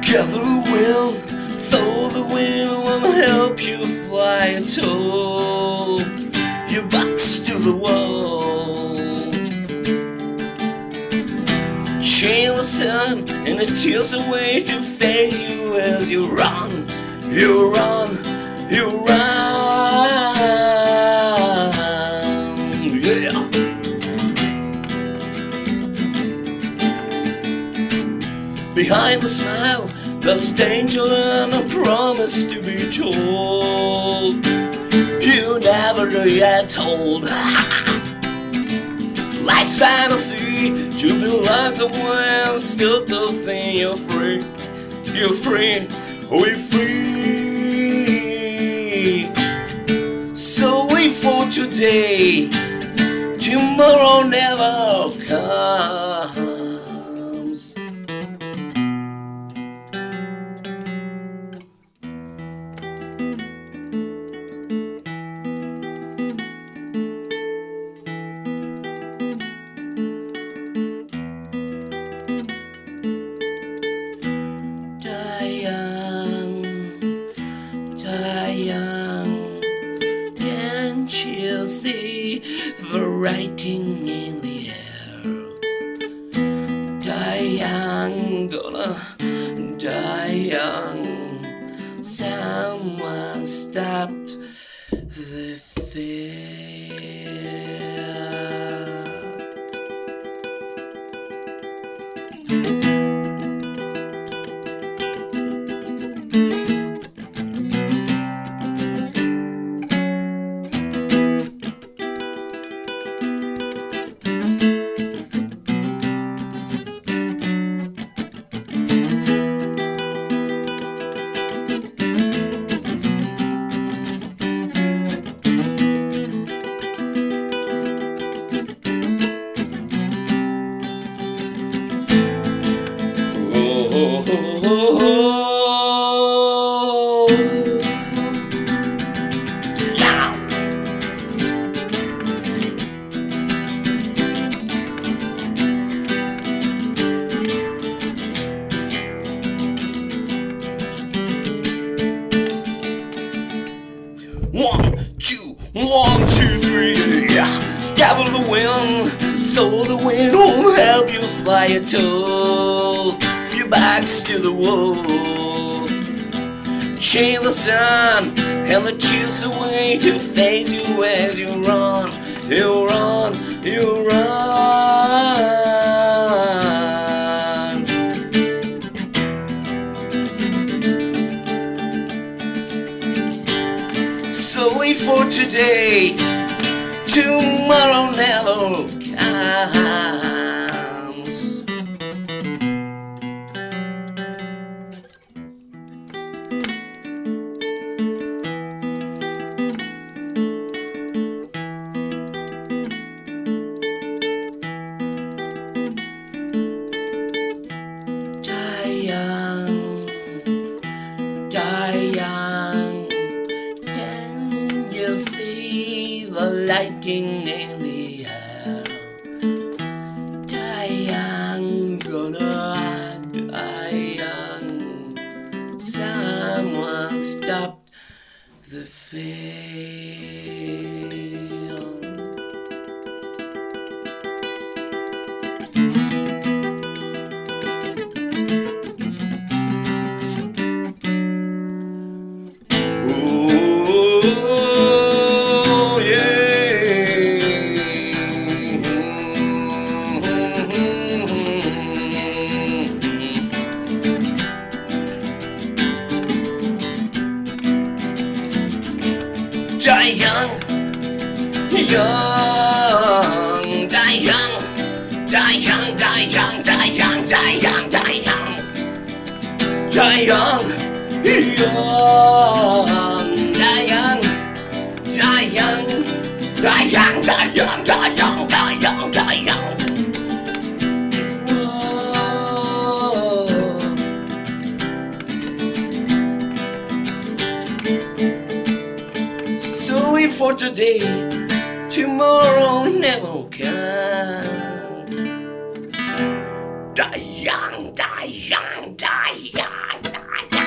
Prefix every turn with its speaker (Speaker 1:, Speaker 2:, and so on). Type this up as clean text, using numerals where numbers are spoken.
Speaker 1: Gather the wind, throw the wind will help you fly until your back's to the wall. Chain the sun and it tears away to face you as you run, you run, you run. Yeah. Behind the smile, there's danger and a promise to be told. You never get told. Life's fantasy to be like the wind, still to think you're free. You're free, we're free. So live for today. Tomorrow never comes. Young, can't you see the writing in the air? Die young, gonna die young. Someone stopped the fear. One, two, three, yeah. Gather the wind, throw the wind will help you fly until your back's to the wall. Chain the sun and the chill away to face you as you run, you run, you run. So live for today, tomorrow never comes. Die young, die young. You see the lighting in the air. Die young, gonna die young. Someone stopped the film. Die young, young, die young, die young, die young, die young, die young, die young, die young, young, die young, die young, die young, die young, die young, die young, die young. Live for today, tomorrow never can. die young, die young, die young, die young.